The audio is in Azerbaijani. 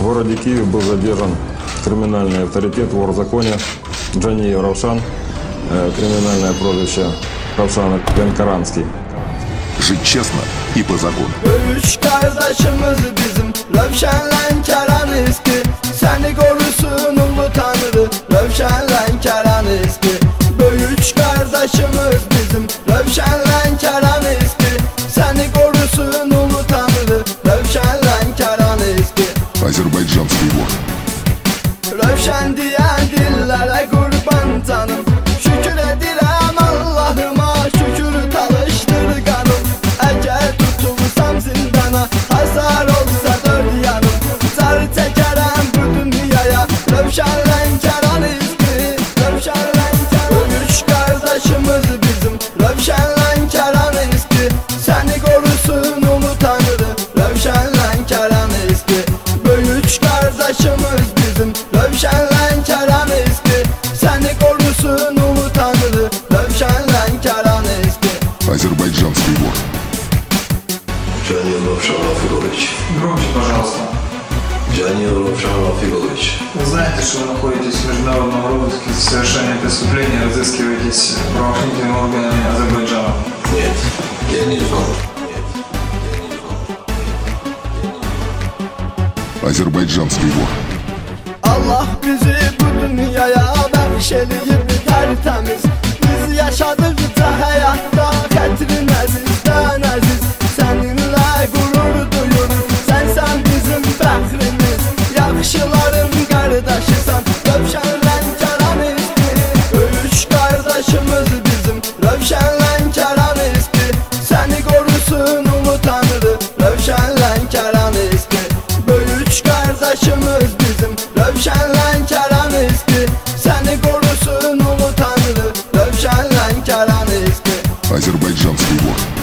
городе Киеве был задержан криминальный авторитет, вор в законе Джаниев Равшан, криминальное прозвище Равшан Янкаранский. Жить честно и по закону. Üç kardeşimiz bizim Rövşenle Keran eski Seni korusun ulu tanrı Rövşenle Keran eski Üç kardeşimiz bizim Rövşenle Keran eski Seni korusun ulu tanrı Rövşenle Keran eski Azerbaycanский вор. Rövşen diyen dillere kurban canım Şükür edirəm Allah'ıma Şükür talıştır kanım Eğer tutulsam zindana Hasar olsa dört yanım Zar çekerəm bu dünyaya Rövşenle Keran eski Rövşenle Keran Üç kardeşimiz bizim Rövşenle Keran eski Seni korusun ulu tanrı Rövşenle Keran eski Üç kardeşimiz bizim Rövşenle Keran eski Seni korusun ulu tanrı Rövşenle Keran eski Азербайджанский вор. Джаниев Равшан Рафигович. Громче, пожалуйста. Джаниев Равшан Рафигович. Вы знаете, что вы находитесь в международном розыске за совершение преступления, разыскиваетесь правоохранительными органами Азербайджана? Нет, я не знал. Азербайджанский вор. Allah bizi bu dünyaya bəxş eləyib tərtəmiz Biz yaşadıqca həyatda xətrin əzizdən əziz Səninlə qurur duyuruz, sənsən bizim fəxrimiz Yaxşıların qardaşısan, Rövşenlə Keran eski Üç qardaşımız bizim, Rövşenlə Keran eski Səni qorusun ulu tanrı, Rövşenlə Keran eski Üç kardeşimiz bizim Rövşenle Keran eski Seni korusun ulu tanrı Rövşenle Keran eski Азербайджанский вор.